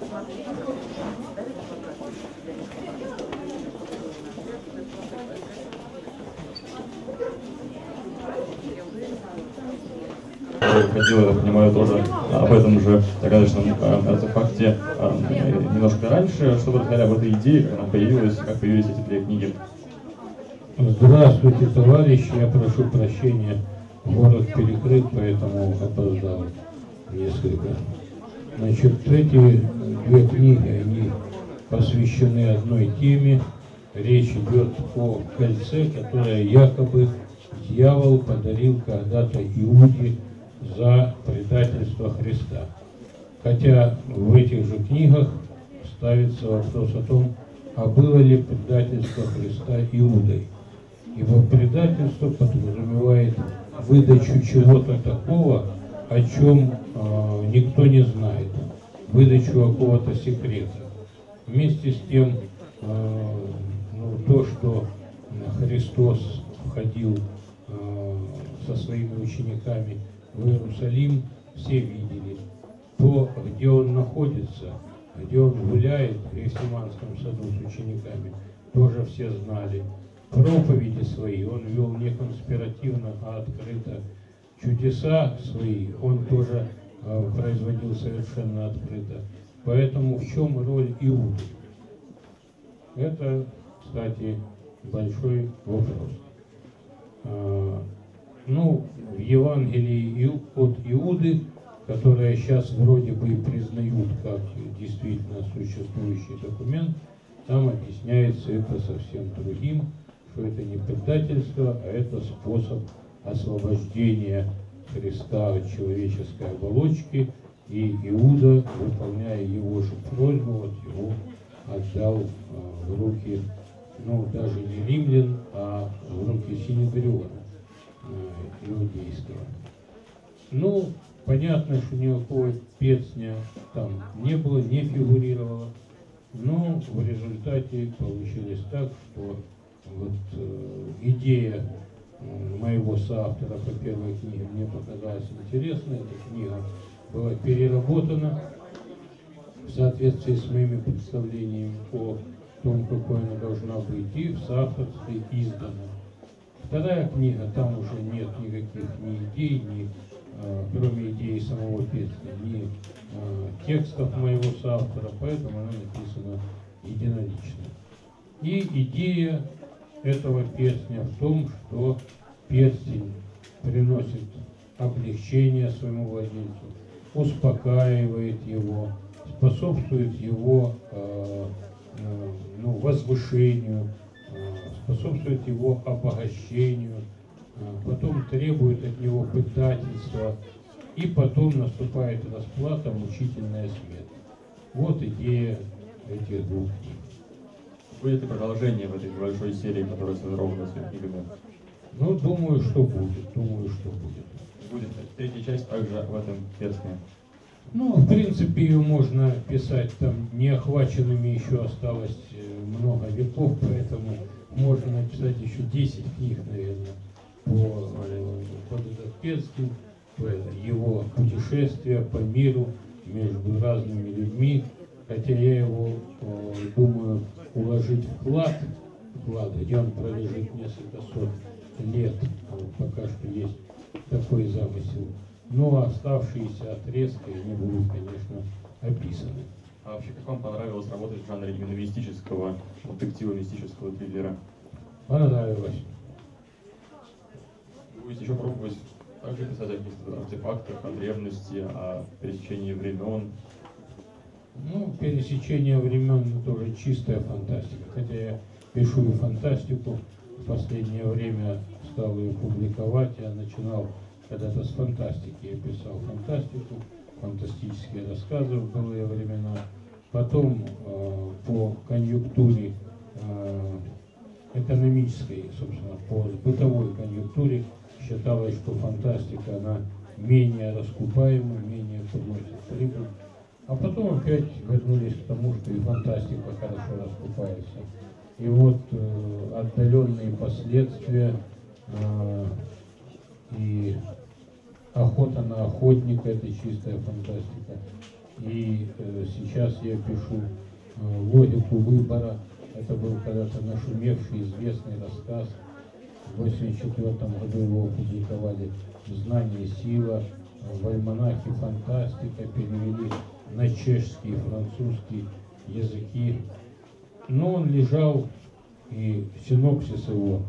Ходил, я понимаю, тоже об этом же загадочном артефакте немножко раньше. Что вы рассказали об этой идее, как она появилась, как появились эти две книги? Здравствуйте, товарищи, я прошу прощения, город перекрыт, поэтому опоздал несколько. Значит, эти две книги, они посвящены одной теме. Речь идет о кольце, которое якобы дьявол подарил когда-то Иуде за предательство Христа. Хотя в этих же книгах ставится вопрос о том, а было ли предательство Христа Иудой. Ибо предательство подразумевает выдачу чего-то такого, о чем никто не знает, выдачу какого-то секрета. Вместе с тем, то, что Христос входил со своими учениками в Иерусалим, все видели. То, где он находится, где он гуляет в Гефсиманском саду с учениками, тоже все знали. Проповеди свои он вел не конспиративно, а открыто. Чудеса свои он тоже производил совершенно открыто. Поэтому в чем роль Иуды? Это, кстати, большой вопрос. В Евангелии от Иуды, которое сейчас вроде бы и признают как действительно существующий документ, там объясняется это совсем другим, что это не предательство, а это способ освобождения Христа от человеческой оболочки, и Иуда, выполняя его же просьбу, его отдал в руки, даже не римлян, а в руки Синедриона иудейского. Понятно, что никакого перстня там не было, не фигурировало, но в результате получилось так, что идея моего соавтора по первой книге мне показалась интересной. Эта книга была переработана в соответствии с моими представлениями о том, какой она должна быть, и в соавторстве издана. Вторая книга, там уже нет никаких ни идей, кроме идеи самого перстня, ни текстов моего соавтора, поэтому она написана единолично. И идея этого перстня в том, что перстень приносит облегчение своему владельцу, успокаивает его, способствует его возвышению, способствует его обогащению, потом требует от него предательства, и потом наступает расплата, мучительная смерть. Вот идея этих двух книг. Будет ли продолжение в этой большой серии, которая сформирована с книгами? Думаю, что будет. Будет третья часть также в этом перстне. В принципе, ее можно писать, там неохваченными еще осталось много веков, поэтому можно написать еще 10 книг, наверное, по этот перстень, по его путешествия по миру между разными людьми. Хотя я его думаю уложить в клад, где он пролежит несколько сот лет, пока что есть такой замысел. Но оставшиеся отрезки, они будут, конечно, описаны. А вообще, как вам понравилось работать в жанре именно мистического детектива, мистического триллера? Понравилось. Будете еще пробовать также писать о каких-то артефактах, о древности, о пересечении времен? Пересечение времен — это уже чистая фантастика. Хотя я пишу и фантастику, в последнее время стал ее публиковать. Я начинал когда-то с фантастики. Я писал фантастику, фантастические рассказы в былые времена. Потом по конъюнктуре экономической, собственно, по бытовой конъюнктуре считалось, что фантастика, она менее раскупаема, менее приносит прибыль. А потом опять вернулись к тому, что и фантастика хорошо раскупается. И вот отдаленные последствия и охота на охотника — это чистая фантастика. И сейчас я пишу «Логику выбора». Это был когда-то нашумевший известный рассказ. В 1984 году его опубликовали в «Знание и сила», в альманахе «Фантастика», перевели на чешский и французский языки. Но он лежал, и синопсис его,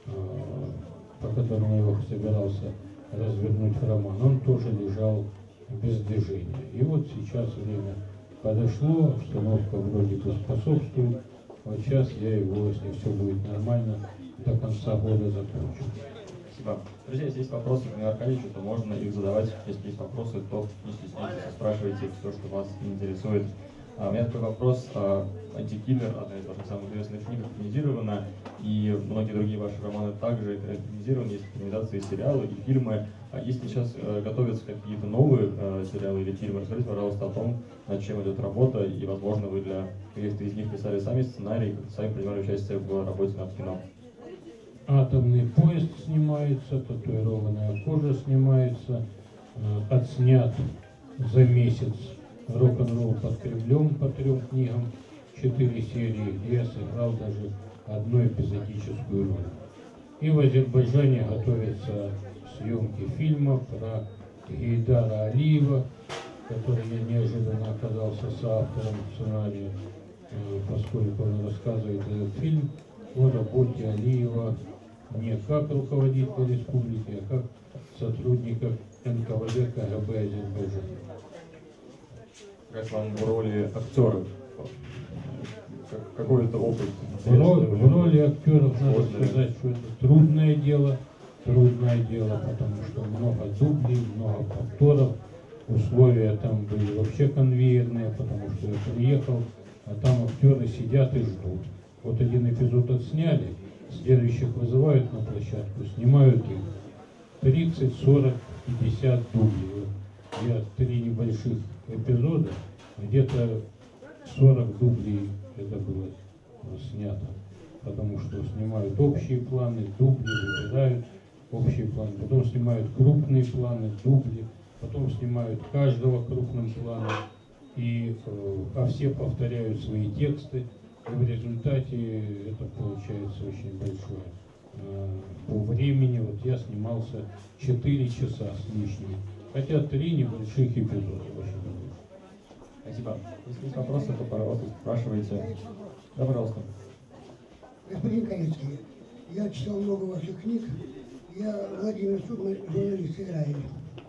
по которому я собирался развернуть в роман, он тоже лежал без движения. И вот сейчас время подошло, обстановка вроде бы способствует. Вот сейчас я его, если все будет нормально, до конца года закончу. Спасибо. Друзья, если есть вопросы к Владимиру Аркадьевичу, то можно их задавать. Если есть вопросы, то не стесняйтесь, спрашивайте все, что вас интересует. У меня такой вопрос. «Антикиллер», одна из ваших самых известных книг, экранизирована, и многие другие ваши романы также экранизированы, есть экранизации, сериалы и фильмы. Если сейчас готовятся какие-то новые сериалы или фильмы, расскажите, пожалуйста, о том, над чем идет работа, и, возможно, вы для каких-то из них писали сами сценарий, сами принимали участие в работе над кино. «Атомный поезд» снимается, «Татуированная кожа» снимается, отснят за месяц «Рок-н-ролл под Кремлем» по 3 книгам, 4 серии, где я сыграл даже одну эпизодическую роль. И в Азербайджане готовятся съемки фильма про Гейдара Алиева, который я неожиданно оказался соавтором сценария, поскольку он рассказывает этот фильм о работе Алиева не как руководителя республики, а как сотрудника НКВД КГБ Азербайджана. Как вам в роли актера? Какой-то опыт? В роли актеров надо сказать, что это трудное дело, потому что много дублей, много повторов. Условия там были вообще конвейерные, потому что я приехал, а там актеры сидят и ждут. Вот один эпизод отсняли, следующих вызывают на площадку, снимают их 30, 40, 50 дублей. Я 3 небольших эпизода, где-то 40 дублей это было снято, потому что снимают общие планы, дубли, выбирают общие планы, потом снимают крупные планы, дубли, потом снимают каждого крупным планом, а все повторяют свои тексты, и в результате это получается очень большое. По времени вот я снимался 4 часа с лишним, хотя 3 небольших эпизода. Очень много. Спасибо. Если есть вопросы, то, пожалуйста, спрашивайте. Да, пожалуйста. Господин Корецкий, я читал много ваших книг. Я Владимир Судман, журналист Израиля.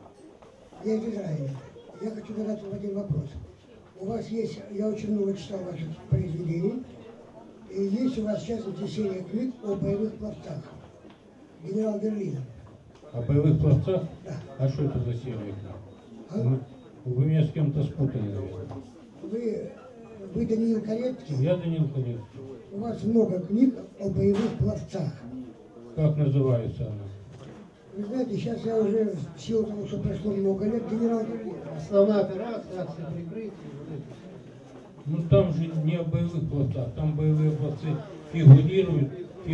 Я из Израиля. Я хочу задать вам один вопрос. У вас есть, я очень много читал ваших произведений, и есть у вас, в частности, серия книг о боевых пловцах. Генерал Берлина. О боевых пловцах? Да. А что это за серия книг? Вы меня с кем-то спутали, наверное. Вы Даниил Корецкий? Я Даниил Корецкий. У вас много книг о боевых пловцах. Как называется она? Вы знаете, сейчас я уже, в силу того, что прошло много лет, генерал Берлина. Основная операция, акция прикрытия. Ну там же не о боевых пловцах, там боевые пловцы фигурируют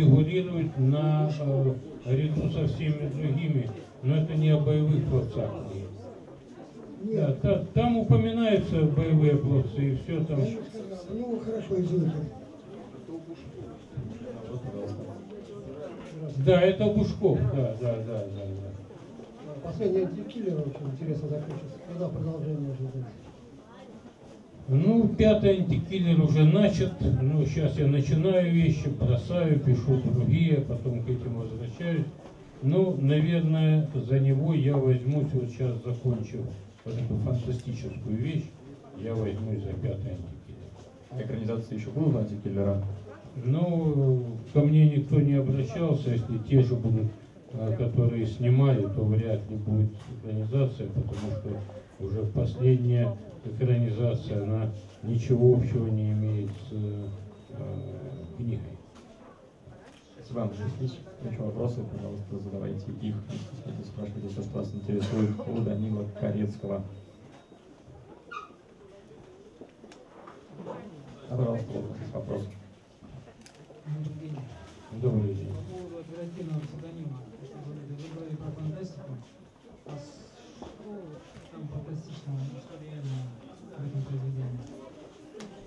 наряду со всеми другими, но это не о боевых пловцах. Нет. Да, там упоминаются боевые пловцы и все там. Я не сказал. Ну, хорошо, извините. Да, это Бушков, да. Последний антикиллер очень интересно закончился. Когда продолжение ожидать? Ну, 5-й антикиллер уже начат. Ну, сейчас я начинаю вещи, бросаю, пишу другие, потом к этим возвращаюсь. Ну, наверное, за него я возьмусь, вот сейчас закончив вот эту фантастическую вещь, я возьмусь за 5-й антикиллер. А экранизации еще будут антикиллера? Ну, ко мне никто не обращался, если те же будут, которые снимали, то вряд ли будет экранизация, потому что уже последняя экранизация, она ничего общего не имеет с книгой. Спасибо. Если есть еще вопросы, пожалуйста, задавайте их. Не стесняйтесь, спрашивайте все, что вас интересует у Данила Корецкого. Да, пожалуйста, вот есть вопрос. Добрый день. По поводу оперативного псевдонима, вы говорили про фантастику, а что там фантастичного, что реально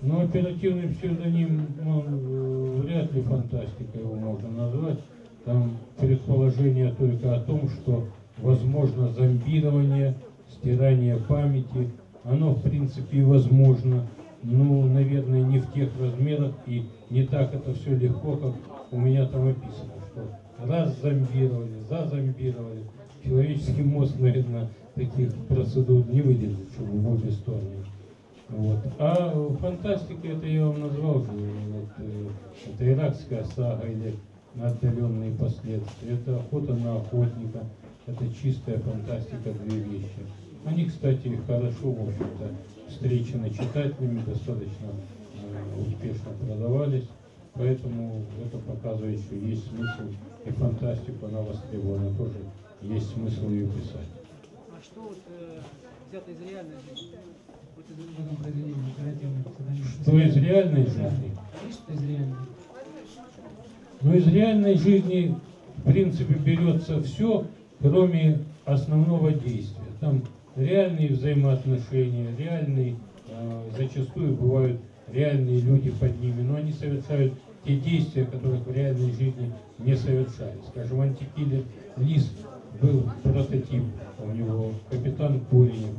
Но оперативный псевдоним, вряд ли фантастика его можно назвать. Там предположение только о том, что возможно зомбирование, стирание памяти. Оно, в принципе, и возможно, но, наверное, не в тех размерах и не так это все легко, как у меня там описано, что раз зомбировали, зазомбировали. Человеческий мозг, наверное, таких процедур не выдержит, чтобы в обе стороны. Вот. А фантастика, это я вам назвал же, это иракская сага или отдаленные последствия, это охота на охотника, это чистая фантастика, две вещи. Они, кстати, хорошо, в общем-то, встречены читателями, достаточно успешно продавались, поэтому это показывает, что есть смысл, и фантастику она востребована тоже, есть смысл ее писать. А что вот взято из реальной жизни? Вот в этом произведении оперативном псевдоним. Что из реальной жизни? Что из реальной? Но из реальной жизни, в принципе, берется все, кроме основного действия. Там реальные взаимоотношения, реальные, зачастую бывают реальные люди под ними, но они совершают те действия, которых в реальной жизни не совершались. Скажем, антикиллер Лис был прототип, у него капитан Коренев,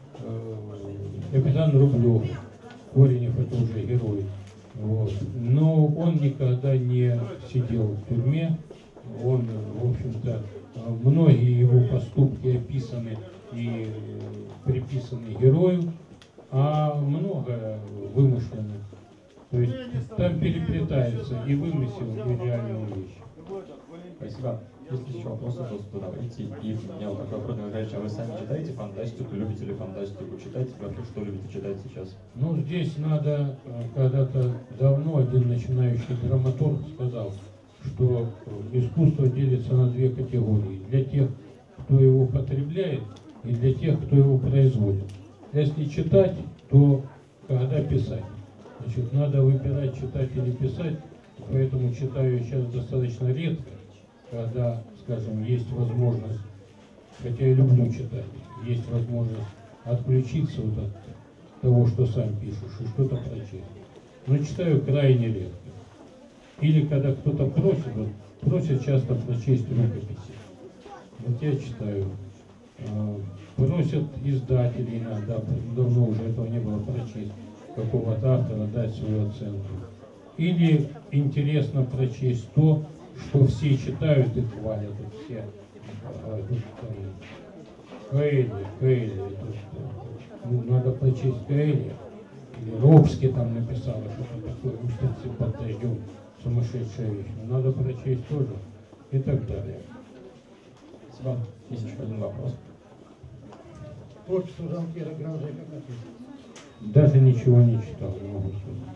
капитан Рублев. Коренев это уже герой. Вот. Но он никогда не сидел в тюрьме, он, в общем-то, многие его поступки описаны и приписаны герою, а много вымышлено. То есть там переплетается и вымысел, и реальные вещи. Спасибо. Если еще вопросы, то задавайте. И у меня вот такой вопрос, а вы сами читаете фантастику, любите ли фантастику читать? Вообще, что любите читать сейчас? Ну, здесь надо, когда-то давно один начинающий драматург сказал, что искусство делится на две категории. Для тех, кто его потребляет, и для тех, кто его производит. Если читать, то когда писать? Значит, надо выбирать, читать или писать, поэтому читаю сейчас достаточно редко, когда, скажем, есть возможность, хотя я люблю читать, есть возможность отключиться вот от того, что сам пишешь, и что-то прочесть. Но читаю крайне редко. Или когда кто-то просит, вот, просят часто прочесть рукописи. Вот я читаю. Просят издатели иногда, давно уже этого не было, прочесть какого-то автора, дать свою оценку. Или интересно прочесть то, что все читают и хвалят, и все. Коэльо, надо прочесть Коэльо. Или Робский там написал, что-то такое, устрицы под дождем, сумасшедшая вещь. Надо прочесть тоже и так далее. Спасибо. Есть еще один вопрос. Творчество Жан-Пьера Гранже как ответить? Даже ничего не читал, не могу сказать.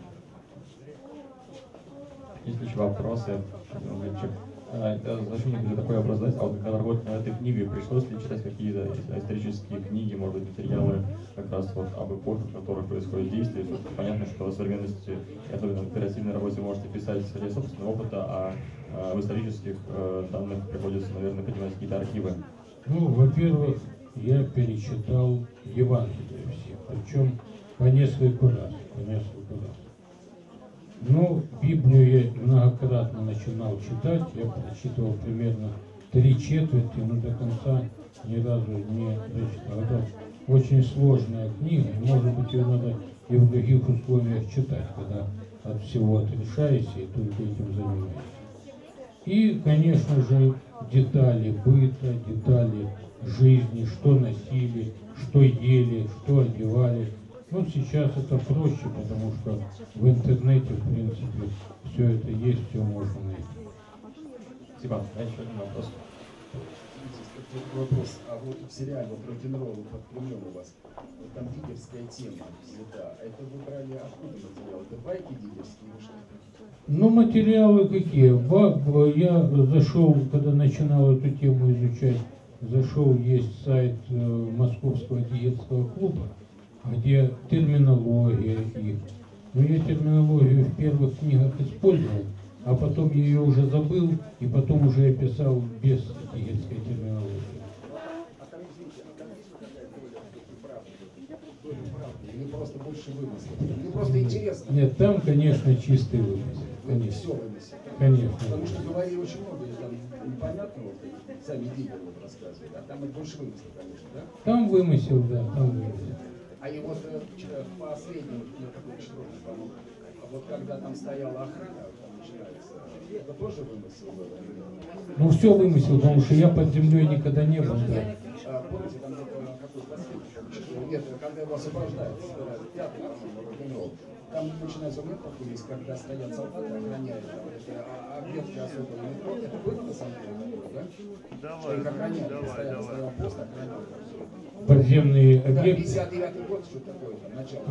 Есть еще вопросы? Зачем мне такой вопрос задать? А вот когда работать над этой книгой, пришлось ли читать какие-то исторические книги, может быть, материалы как раз вот об эпохах, в которых происходит действие? Понятно, что в современности, особенно в оперативной работе, можете писать исходя из собственного опыта, а в исторических данных приходится, наверное, поднимать какие-то архивы. Ну, во-первых, я перечитал Евангелие все, причем по несколько раз. Ну, Библию я многократно начинал читать, я прочитывал примерно 3/4, но до конца ни разу не дочитал. Это очень сложная книга, и, может быть, ее надо и в других условиях читать, когда от всего отрешаешься и только этим занимаешься. И, конечно же, детали быта, детали жизни, что носили, что ели, что одевали. Ну, сейчас это проще, потому что в интернете, в принципе, все это есть, все можно найти. Спасибо. Еще один вопрос. Вопрос. А вот в сериале вот рок-н-ролл под Кремлем у вас, там дидерская тема взята. Это вы брали откуда материал? Это байки дидерские или что-то? Ну, материалы какие? Я зашел, когда начинал эту тему изучать, зашел, есть сайт Московского дидерского клуба, где терминология их. Но я терминологию в первых книгах использовал, а потом я ее уже забыл, и потом уже я писал без дидерской терминологии. А там, извините, а там есть какая-то доля правды? история правда? Или просто больше вымысла? Или просто интересно? Нет, там, конечно, чистый вымысел. Конечно. Все вымысел. Конечно. Потому что говорили очень много там непонятного, сами дилеры вот рассказывают, а там это больше вымысла, конечно, да? Там вымысел, да, там вымысел. А и вот последнее, такое число, по-моему, вот когда там стояла охрана, там начинается, это тоже вымысел был? Ну все вымысел, потому что я под землей никогда не был, да. Помните, там какой последний? Нет, когда его освобождают, театр, по-моему, там начинается момент такой есть, когда стоят солдаты, охраняют там, объекты особо метро. Это было на самом деле такое, да? Что их охраняют, стоял пост, охраняют. Подземные Да, объекты. 59-й год, что такое там, начало.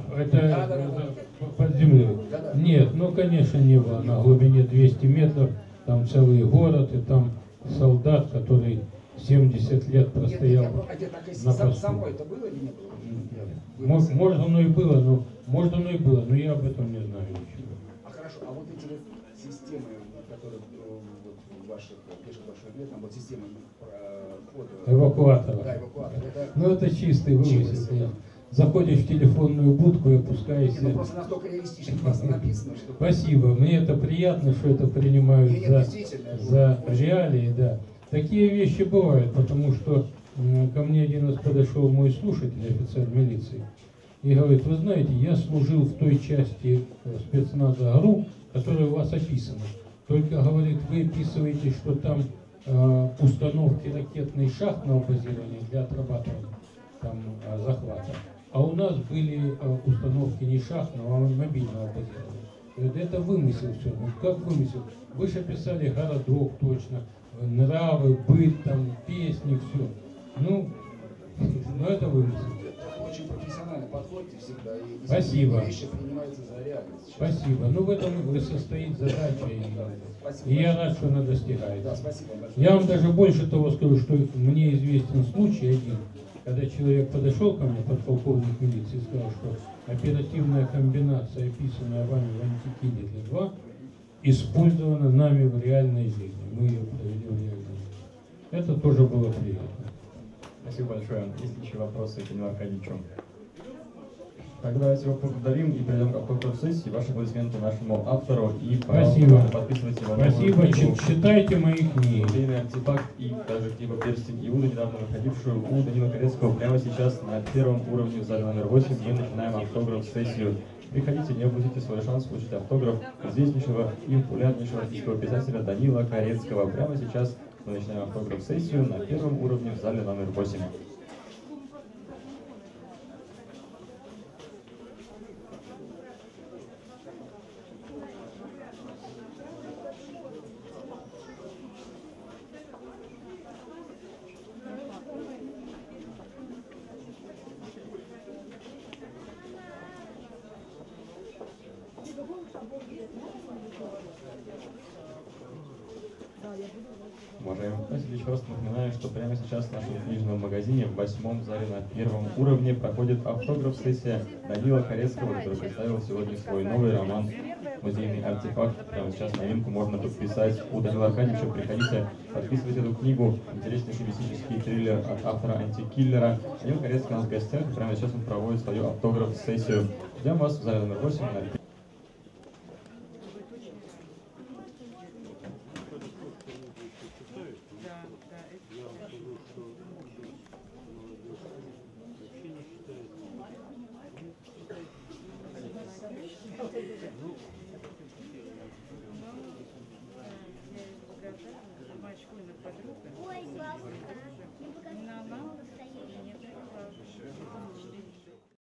Это под землей. Да-да. Нет, ну конечно не было. На глубине 200 метров, там целый город, и там солдат, который 70 лет простоял на посту. Самой это было или не было? Может оно и было, но я об этом не знаю ничего. А хорошо, а вот эти вот системы, которые вот, в ваших пеших больших лет, там вот системы входа... Эвакуатора. Да, эвакуатор. Ну это чистый вымысел, конечно. Заходишь в телефонную будку и опускаешься. Ну просто настолько реалистично классно написано, что... Спасибо, мне это приятно, что это принимают за реалии, да. Такие вещи бывают, потому что ко мне один раз подошел мой слушатель, офицер милиции, и говорит: вы знаете, я служил в той части спецназа ГРУ, которая у вас описана. Только, говорит, вы описываете, что там установки ракетных шахтного базирования для отрабатывания там захвата. А у нас были установки не шахтного, а мобильного базирования. Говорит, это вымысел все. Ну как вымысел? Вы же описали городок точно, нравы, быт, там, песни, все. Ну это вымысел. Очень профессионально подходите всегда, и Спасибо. вещи принимаются за реальность. Спасибо. Ну в этом и состоит задача. Спасибо. И я рад, что она достигается. Да, спасибо большое. Я вам даже больше того скажу, что мне известен случай один, когда человек подошел ко мне, подполковник милиции, и сказал, что оперативная комбинация, описанная вами в «Антикиллере 2», использована нами в реальной жизни. Мы ее провели в реальной жизни. Это тоже было приятно. Спасибо большое. Есть ли еще вопросы к Данилу Аркадьевичу? Тогда давайте его поблагодарим и перейдем к автограф-сессии. Ваши аплодисменты нашему автору и Спасибо. Подписывайте его Спасибо. новую книгу. Читайте мои книги. Музейный артефакт и даже книгу «Перстень Иуда», недавно выходившую у Данила Корецкого. Прямо сейчас на первом уровне в зале номер 8 мы начинаем автограф-сессию. Приходите, не упустите свой шанс получить автограф известнейшего и популярнейшего российского писателя Данила Корецкого. Прямо сейчас мы начинаем автограф-сессию на первом уровне в зале номер 8. Уважаемые читатели, еще раз напоминаю, что прямо сейчас в нашем книжном магазине в 8-м зале на первом уровне проходит автограф-сессия Данила Корецкого, который представил сегодня свой новый роман «Музейный артефакт». Прямо сейчас новинку можно подписать у Данила Аркадьевича. Приходите, подписывайте эту книгу. Интереснейший мистический триллер от автора «Антикиллера». Данил Корецкий у нас в гостях, и прямо сейчас он проводит свою автограф-сессию. Ждем вас в зале номер 8 на Ой, классно.